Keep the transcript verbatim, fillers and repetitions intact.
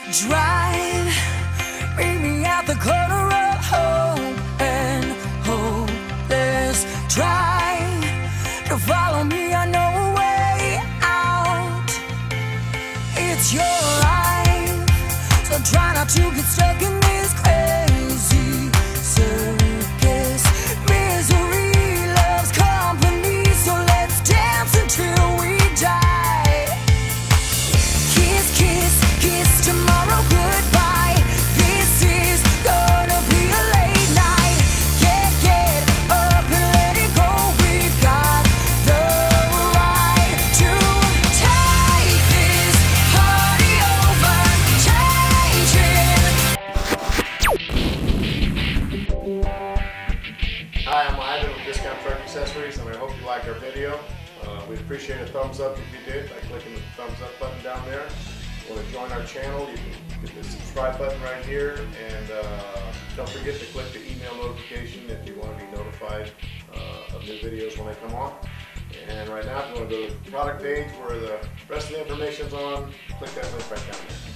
Drive, meet me at the corner of hope and hopeless. Try to follow me, I know a way out. It's your life, so try not to get stuck in this crazy circus. Misery loves company, so let's dance until we die. Kiss, kiss, kiss tomorrow goodbye. This is gonna be a late night. Get, get up and let it go. We've got the right to take this party over. Changing. Hi, I'm Ivan with Discount Truck Accessories, and I hope you liked our video. Uh, we'd appreciate a thumbs up if you did by clicking the thumbs up button down there. If you want to join our channel, you can hit the subscribe button right here, and uh, don't forget to click the email notification if you want to be notified uh, of new videos when they come on. And right now, if you want to go to the product page where the rest of the information is on, click that link right down there.